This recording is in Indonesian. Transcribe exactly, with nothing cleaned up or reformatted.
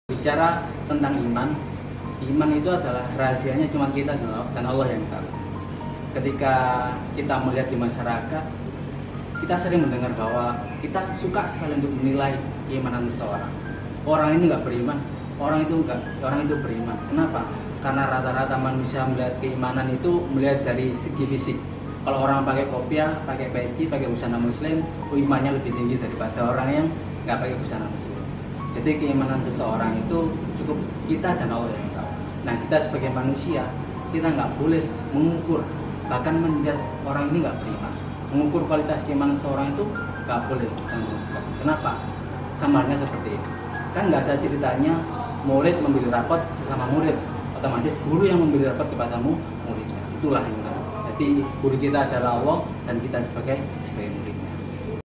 Bicara tentang iman, iman itu adalah rahasianya cuma kita dan Allah yang tahu. Ketika kita melihat di masyarakat, kita sering mendengar bahwa kita suka sekali untuk menilai keimanan seseorang. Orang ini nggak beriman, orang itu enggak, orang itu beriman. Kenapa? Karena rata-rata manusia melihat keimanan itu melihat dari segi fisik. Kalau orang pakai kopiah, pakai peci, pakai busana muslim, imannya lebih tinggi daripada orang yang nggak pakai busana muslim. Jadi keimanan seseorang itu cukup kita dan Allah yang tahu. Nah, kita sebagai manusia, kita nggak boleh mengukur, bahkan menjudge orang ini nggak beriman. Mengukur kualitas keimanan seseorang itu nggak boleh. Kenapa? Sama halnya seperti ini. Kan nggak ada ceritanya murid memberi rapot sesama murid. Otomatis guru yang memberi rapot kepadamu muridnya. Itulah yang tahu. Jadi guru kita adalah Allah dan kita sebagai sebagai